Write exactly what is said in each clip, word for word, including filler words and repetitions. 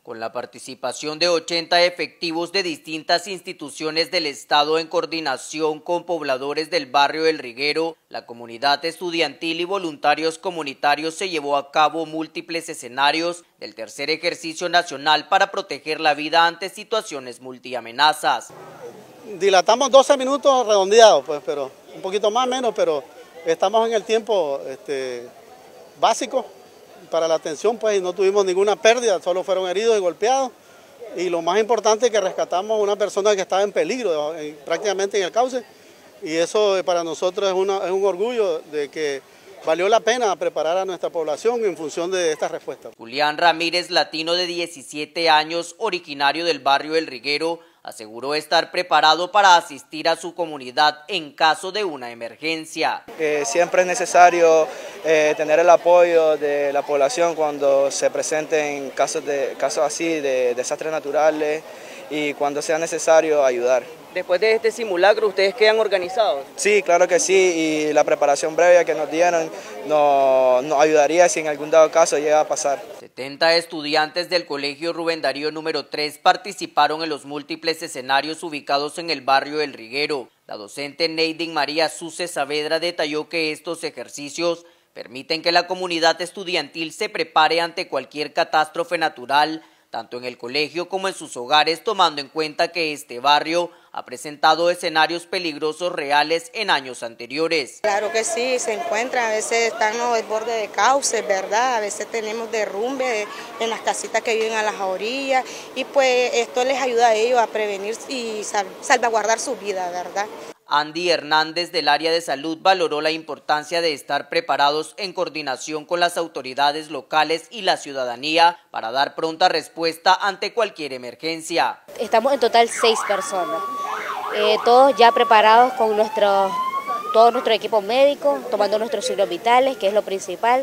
Con la participación de ochenta efectivos de distintas instituciones del Estado en coordinación con pobladores del barrio El Riguero, la comunidad estudiantil y voluntarios comunitarios se llevó a cabo múltiples escenarios del tercer ejercicio nacional para proteger la vida ante situaciones multiamenazas. Dilatamos doce minutos redondeados, pues, pero un poquito más o menos, pero estamos en el tiempo este, básico para la atención, pues, y no tuvimos ninguna pérdida, solo fueron heridos y golpeados. Y lo más importante es que rescatamos a una persona que estaba en peligro, eh, prácticamente en el cauce, y eso eh, para nosotros es, una, es un orgullo de que valió la pena preparar a nuestra población en función de esta respuesta. Julián Ramírez, latino de diecisiete años, originario del barrio El Riguero, aseguró estar preparado para asistir a su comunidad en caso de una emergencia. Eh, siempre es necesario eh, tener el apoyo de la población cuando se presenten casos, de, casos así de desastres naturales y cuando sea necesario ayudar. Después de este simulacro, ¿ustedes quedan organizados? Sí, claro que sí, y la preparación breve que nos dieron nos, nos ayudaría si en algún dado caso llega a pasar. setenta estudiantes del Colegio Rubén Darío número tres participaron en los múltiples escenarios ubicados en el barrio El Riguero. La docente Neidin María Suce Saavedra detalló que estos ejercicios permiten que la comunidad estudiantil se prepare ante cualquier catástrofe natural, tanto en el colegio como en sus hogares, tomando en cuenta que este barrio ha presentado escenarios peligrosos reales en años anteriores. Claro que sí, se encuentran, a veces están al borde de cauces, ¿verdad? A veces tenemos derrumbe en las casitas que viven a las orillas y pues esto les ayuda a ellos a prevenir y salvaguardar su vida, ¿verdad? Andy Hernández del área de salud valoró la importancia de estar preparados en coordinación con las autoridades locales y la ciudadanía para dar pronta respuesta ante cualquier emergencia. Estamos en total seis personas, eh, todos ya preparados con nuestro, todo nuestro equipo médico, tomando nuestros signos vitales, que es lo principal,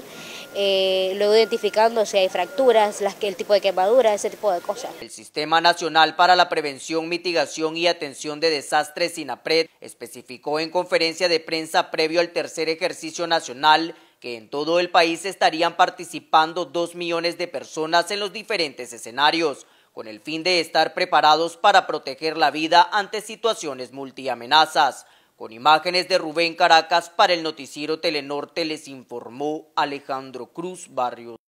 eh, luego identificando si hay fracturas, las, el tipo de quemadura, ese tipo de cosas. El Sistema Nacional para la Prevención, Mitigación y Atención de Desastres, SINAPRED, especificó en conferencia de prensa previo al tercer ejercicio nacional que en todo el país estarían participando dos millones de personas en los diferentes escenarios, con el fin de estar preparados para proteger la vida ante situaciones multiamenazas. Con imágenes de Rubén Caracas para el noticiero Telenorte les informó Alejandro Cruz Barrios.